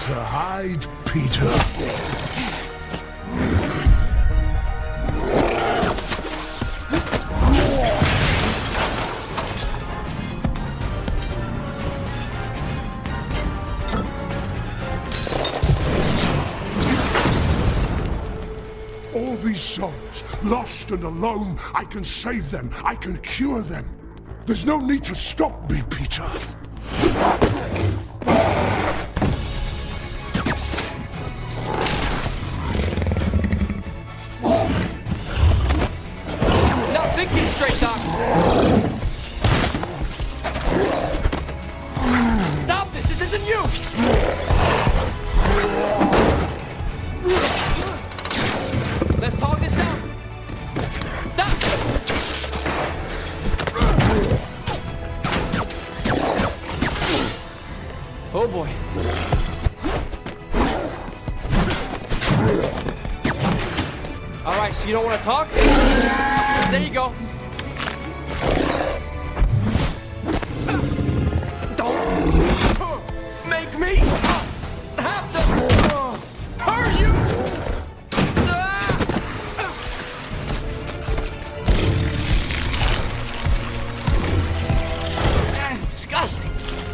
to hide, Peter. All these souls, lost and alone, I can save them. I can cure them. There's no need to stop me, Peter. Not thinking straight, Doc. Stop this! This isn't you! Let's talk this out. Doc! Oh boy. All right, so you don't want to talk? There you go. Don't make me have to hurt you. That is disgusting.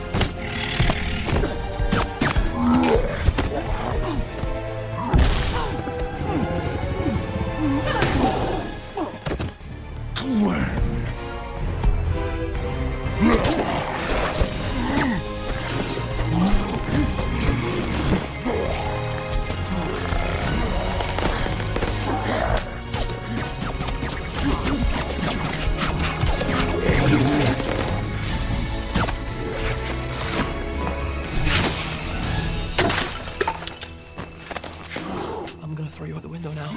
I'm gonna throw you out the window now.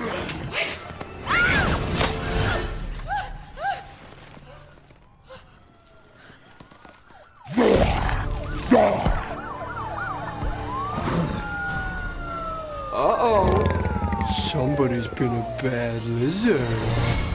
Uh-oh. Somebody's been a bad lizard.